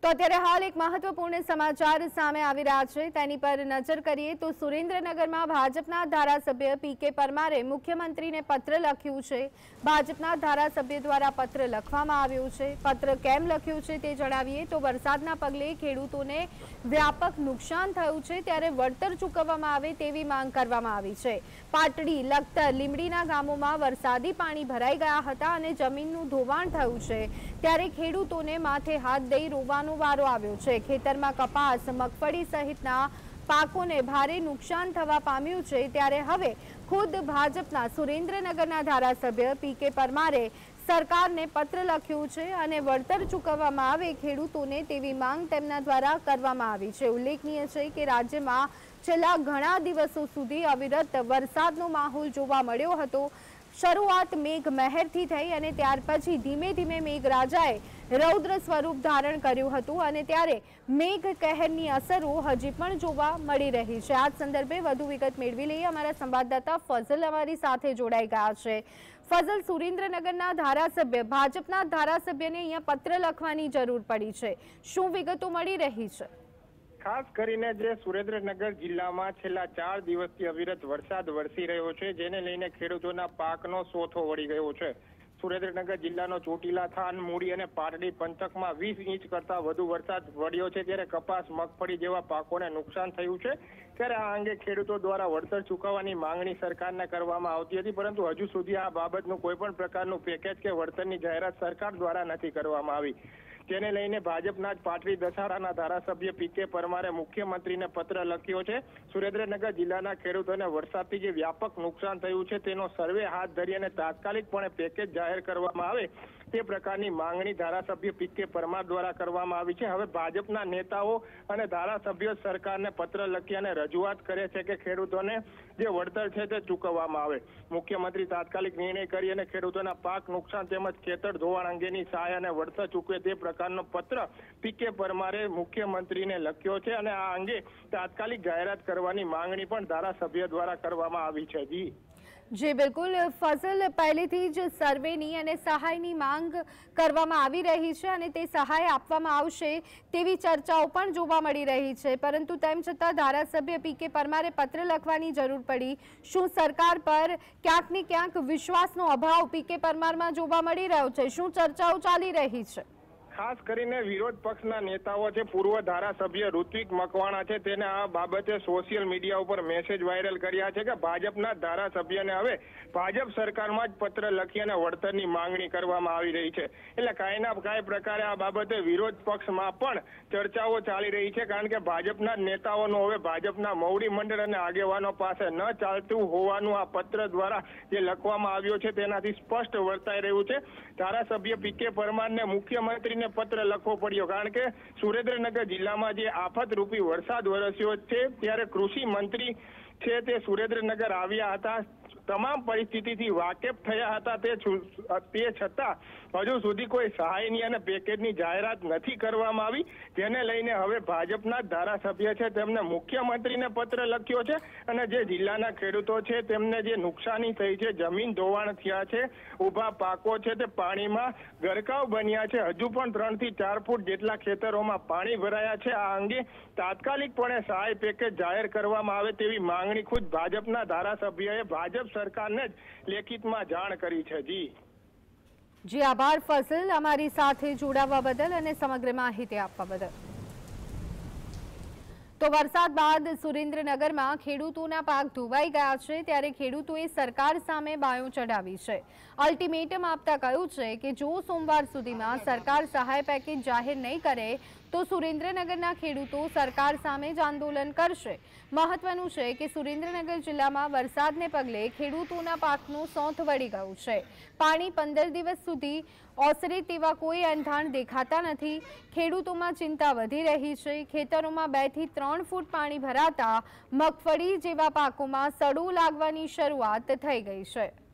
તો અત્યારે હાલ એક મહત્વપૂર્ણ સમાચાર સામે આવી રહ્યા છે, તેની પર નજર કરીએ તો સુરેન્દ્રનગરમાં ભાજપના ધારાસભ્ય પીકે પરમારે મુખ્યમંત્રીને પત્ર લખ્યું છે। ભાજપના ધારાસભ્ય દ્વારા પત્ર લખવામાં આવ્યું છે। પત્ર કેમ લખ્યું છે તે જણાવીએ તો વરસાદના પગલે ખેડૂતોને વ્યાપક નુકસાન થયું છે, ત્યારે વળતર ચૂકવવામાં આવે તેવી માંગ કરવામાં આવી છે। પાટડી, લખતર, લીંબડીના ગામોમાં વરસાદી પાણી ભરાઈ ગયા હતા અને જમીનનું ધોવાણ થયું છે, ત્યારે ખેડૂતોને માથે હાથ દઈ રોવાનો વારો આવ્યો છે। ખેતરમાં કપાસ, મગફળી સહિતના પાકોને ભારે નુકસાન થવા પામ્યું છે, ત્યારે હવે ખુદ ભાજપના સુરેન્દ્રનગરના ધારાસભ્ય પીકે પરમારે સરકારને પત્ર લખ્યું છે અને વળતર ચૂકવવામાં આવે ખેડૂતોને તેવી માંગ તેમના દ્વારા કરવામાં આવી છે। ઉલ્લેખનીય છે કે રાજ્યમાં છેલ્લા ઘણા દિવસો સુધી અવિરત વરસાદનો માહોલ જોવા મળ્યો હતો। શરૂઆત મેઘ મહેરથી થઈ અને ત્યાર પછી ધીમે ધીમે મેઘરાજાએ રૌદ્ર સ્વરૂપ ધારણ કર્યું હતું અને ત્યારે મેઘ કહેરની અસરો હજી પણ જોવા મળી રહી છે। આ સંદર્ભે વધુ વિગત મેળવી લઈએ। અમારા સંવાદદાતા ફઝલ અમારી સાથે જોડાઈ ગયા છે। ફઝલ, સુરેન્દ્રનગરના ધારાસભ્ય, ભાજપના ધારાસભ્યને અહીંયા પત્ર લખવાની જરૂર પડી છે, શું વિગતો મળી રહી છે? ખાસ કરીને જે સુરેન્દ્રનગર જિલ્લામાં છેલ્લા 4 દિવસથી અવિરત વરસાદ વરસી રહ્યો છે, જેને લઈને ખેડૂતોના પાકનો સોથો વળી ગયો છે। સુરેન્દ્રનગર જિલ્લાનો ચોટીલા, થાન, મૂળી અને પાટડી પંથકમાં 20 ઇંચ કરતા વધુ વરસાદ પડ્યો છે, ત્યારે કપાસ, મગફળી જેવા પાકોને નુકસાન થયું છે। ત્યારે આ અંગે ખેડૂતો દ્વારા વળતર ચૂકવવાની માંગણી સરકારને કરવામાં આવતી હતી, પરંતુ હજુ સુધી આ બાબતનું કોઈ પણ પ્રકારનું પેકેજ કે વળતરની જાહેરાત સરકાર દ્વારા નથી કરવામાં આવી, જેને લઈને ભાજપના જ પાટડી દસારાના ધારાસભ્ય પીકે પરમારે મુખ્યમંત્રીને પત્ર લખ્યો છે। સુરેન્દ્રનગર જિલ્લાના ખેડૂતોને વરસાદથી જે વ્યાપક નુકસાન થયું છે તેનો સર્વે હાથ ધરી અને તાત્કાલિકપણે પેકેજ જાહેર કરવામાં આવે તે પ્રકારની માંગણી ધારાસભ્ય પીકે પરમાર દ્વારા કરવામાં આવી છે। હવે ભાજપના નેતાઓ અને ધારાસભ્યો સરકારને પત્ર લખી અને રજૂઆત કરે છે કે ખેડૂતોને જે વળતર છે તે ચૂકવવામાં આવે। મુખ્યમંત્રી તાત્કાલિક નિર્ણય કરી અને ખેડૂતોના પાક નુકસાન તેમજ ખેતર ધોવાણ અંગેની સહાય અને વળતર ચૂકવે તે પ્રકારનો પત્ર પીકે પરમારે મુખ્યમંત્રીને લખ્યો છે અને આ અંગે તાત્કાલિક જાહેરાત કરવાની માંગણી પણ ધારાસભ્ય દ્વારા કરવામાં આવી છે। જી બિલકુલ ફઝલ, પહેલેથી જ સર્વેની અને સહાયની માંગ કરવામાં આવી રહી છે અને તે સહાય આપવામાં આવશે તેવી ચર્ચાઓ પણ જોવા મળી રહી છે, પરંતુ તેમ છતાં ધારાસભ્ય પીકે પરમારે પત્ર લખવાની જરૂર પડી। શું સરકાર પર ક્યાંક ને ક્યાંક વિશ્વાસનો અભાવ પીકે પરમારમાં જોવા મળી રહ્યો છે? શું ચર્ચાઓ ચાલી રહી છે? ખાસ કરીને વિરોધ પક્ષના નેતાઓ છે, પૂર્વ ધારાસભ્ય ઋત્વિક મકવાણા છે, તેને આ બાબતે સોશિયલ મીડિયા ઉપર મેસેજ વાયરલ કર્યા છે કે ભાજપના ધારાસભ્યને હવે ભાજપ સરકારમાં જ પત્ર લખી અને વળતરની માંગણી કરવામાં આવી રહી છે। એટલે કાંઈના કાંઈ પ્રકારે આ બાબતે વિરોધ પક્ષમાં પણ ચર્ચાઓ ચાલી રહી છે, કારણ કે ભાજપના નેતાઓનું હવે ભાજપના મોવડી મંડળ અને આગેવાનો પાસે ન ચાલતું હોવાનું આ પત્ર દ્વારા જે લખવામાં આવ્યો છે તેનાથી સ્પષ્ટ વર્તાઈ રહ્યું છે। ધારાસભ્ય પીકે પરમારને મુખ્યમંત્રીને પત્ર લખવો પડ્યો, કારણ કે સુરેન્દ્રનગર જિલ્લામાં જે આફતરૂપી વરસાદ વરસ્યો છે, ત્યારે કૃષિ મંત્રી છે તે સુરેન્દ્રનગર આવ્યા હતા, તમામ પરિસ્થિતિથી વાકેફ થયા હતા, તે છતાં હજુ સુધી કોઈ સહાયની અને પેકેજની જાહેરાત નથી કરવામાં આવી, જેને લઈને હવે ભાજપના ધારાસભ્ય છે તેમને મુખ્યમંત્રીને પત્ર લખ્યો છે અને જે જિલ્લાના ખેડૂતો છે તેમને જે નુકસાની થઈ છે, જમીન ધોવાણ થયા છે, ઊભા પાકો છે તે પાણીમાં ગરકાવ બન્યા છે, હજુ પણ 3 થી 4 ફૂટ જેટલા ખેતરોમાં પાણી ભરાયા છે, આ અંગે તાત્કાલિકપણે સહાય પેકેજ જાહેર કરવામાં આવે તેવી માંગણી ખુદ ભાજપના ધારાસભ્યએ ભાજપ સરકારને જ લેખિતમાં જાણ કરી છે। જી આભાર ફઝલ, અમારી સાથે જોડાવા બદલ અને સમગ્ર માહિતી આપવા બદલ। તો વરસાદ બાદ સુરેન્દ્રનગરમાં ખેડૂતોના પાક ધોવાઈ ગયા છે, ત્યારે ખેડૂતોએ સરકાર સામે બાયો ચઢાવી છે। અલ્ટિમેટમ આપતા કહ્યું છે કે જો સોમવાર સુધીમાં સરકાર સહાય પેકેજ જાહેર નહીં કરે તો સુરેન્દ્રનગરના ખેડૂતો સરકાર સામે જ આંદોલન કરશે। મહત્વનું છે કે સુરેન્દ્રનગર જિલ્લામાં વરસાદને પગલે ખેડૂતોના પાકનું સોંથ વળી ગયું છે। પાણી 15 દિવસ સુધી ઓસરે તેવા કોઈ એંધાણ દેખાતા નથી। ખેડૂતોમાં ચિંતા વધી રહી છે। ખેતરોમાં 2 થી 3 ફૂટ પાણી ભરાતા મગફળી જેવા પાકોમાં સડો લાગવાની શરૂઆત થઈ ગઈ છે।